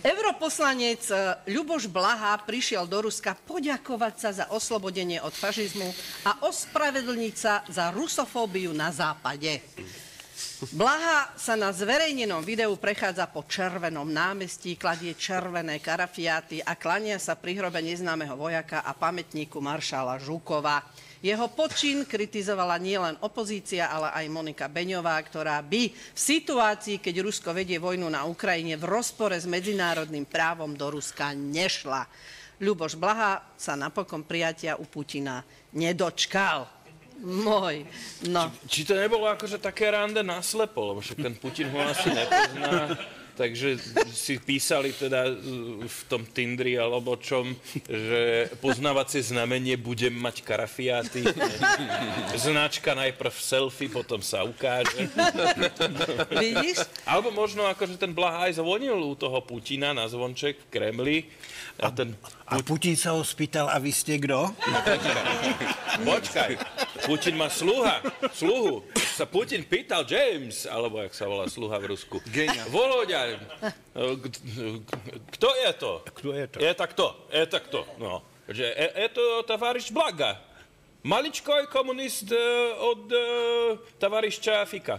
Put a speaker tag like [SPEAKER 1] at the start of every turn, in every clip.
[SPEAKER 1] Europoslanec Ľuboš Blaha prišiel do Ruska poďakovať sa za oslobodenie od fašizmu a ospravedlniť sa za rusofóbiu na západe. Blaha sa na zverejnenom videu prechádza po Červenom námestí, kladie červené karafiáty a klania sa pri hrobe neznámeho vojaka a pamätníku maršála Žukova. Jeho počin kritizovala nielen opozícia, ale aj Monika Beňová, ktorá by v situácii, keď Rusko vedie vojnu na Ukrajine, v rozpore s medzinárodným právom do Ruska nešla. Ľuboš Blaha sa napokon prijatia u Putina nedočkal. No.
[SPEAKER 2] Či to nebolo akože také rande naslepo, lebo však ten Putin ho asi nepozná. Takže si písali teda v tom Tindri alebo čom, že poznávacie znamenie budem mať karafiáty. Značka najprv selfie, potom sa ukáže.
[SPEAKER 1] Vidíš?
[SPEAKER 2] Alebo možno akože ten Blaha aj zvonil u toho Putina na zvonček v Kremli.
[SPEAKER 3] A Putin sa ho spýtal, a vy ste kto?
[SPEAKER 2] Počkaj, Putin má sluhu. Sa Putin pýtal James, alebo jak sa volá sluha v Rusku. Voloďa, kto je to?
[SPEAKER 3] Kto je to?
[SPEAKER 2] Je to. No. Je to tovariš Blaga. Maličkoj komunist od tovarišča Fika.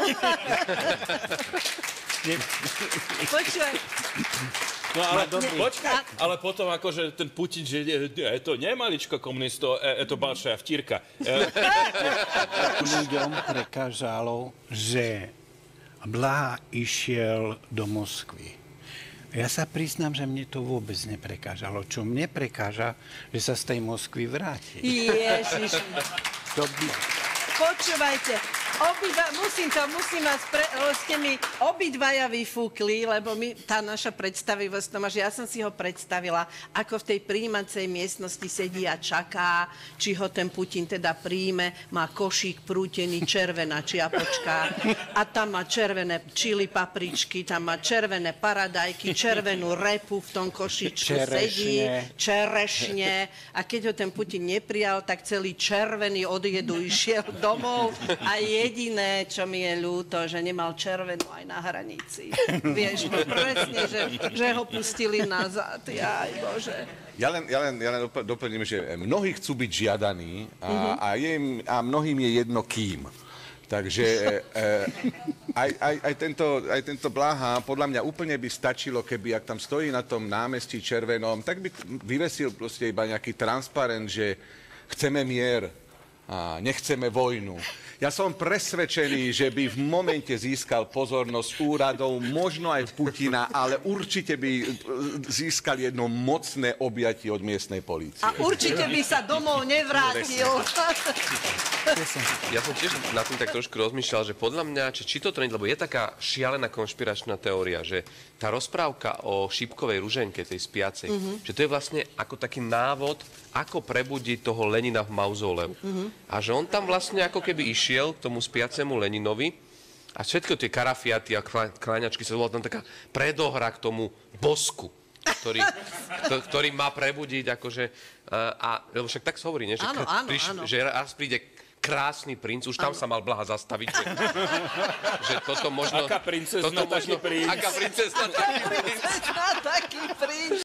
[SPEAKER 1] Počúvaj.
[SPEAKER 2] No ale počkaj, ale potom akože ten Putin, že je to nie maličko komunistov, je to balšia vtírka.
[SPEAKER 3] Ľuďom prekážalo, že Blaha išiel do Moskvy. Ja sa priznám, že mne to vôbec neprekážalo. Čo mne prekáža, že sa z tej Moskvy vráti.
[SPEAKER 1] Ježiš. Počúvajte, musím vás, ste mi obidvaja vyfúkli, lebo tá naša predstavivosť, že ja som si ho predstavila, ako v tej prijímacej miestnosti sedí a čaká, či ho ten Putin teda príjme, má košík prútený, červená čiapočka a tam má červené čili papričky, tam má červené paradajky, červenú repu v tom košičku sedí, čerešne a keď ho ten Putin neprijal, tak celý červený odjedu išiel domov a jediné, čo mi je ľúto, že nemal červenú aj na hranici. Vieš, presne, že ho pustili nazad. Jaj, Bože.
[SPEAKER 4] Ja len doplním, že mnohí chcú byť žiadaní a mnohým je jedno kým. Takže aj tento Blaha, podľa mňa úplne by stačilo, keby, ak tam stojí na tom námestí červenom, tak by vyvesil proste iba nejaký transparent, že chceme mier a nechceme vojnu. Ja som presvedčený, že by v momente získal pozornosť úradov, možno aj Putina, ale určite by získal jedno mocné objatie od miestnej polície.
[SPEAKER 1] A určite by sa domov nevrátil.
[SPEAKER 5] Ja som tiež na tým tak trošku rozmýšľal, že podľa mňa, či to nie, lebo je taká šialená konšpiračná teória, že tá rozprávka o šípkovej ruženke, tej spiacej, že to je vlastne ako taký návod, ako prebudiť toho Lenina v mauzoleu. A že on tam vlastne ako keby išiel k tomu spiacemu Leninovi a všetko tie karafiaty a kláňačky sa bola tam taká predohra k tomu bosku, ktorý má prebudiť akože... lebo však tak sa hovorí, nie? Že raz príde krásny princ, už tam sa mal Blaha zastaviť. Že toto možno...
[SPEAKER 2] Aká princezna, taký princ.
[SPEAKER 5] Aká princezna, taký princ.
[SPEAKER 1] Taký princ.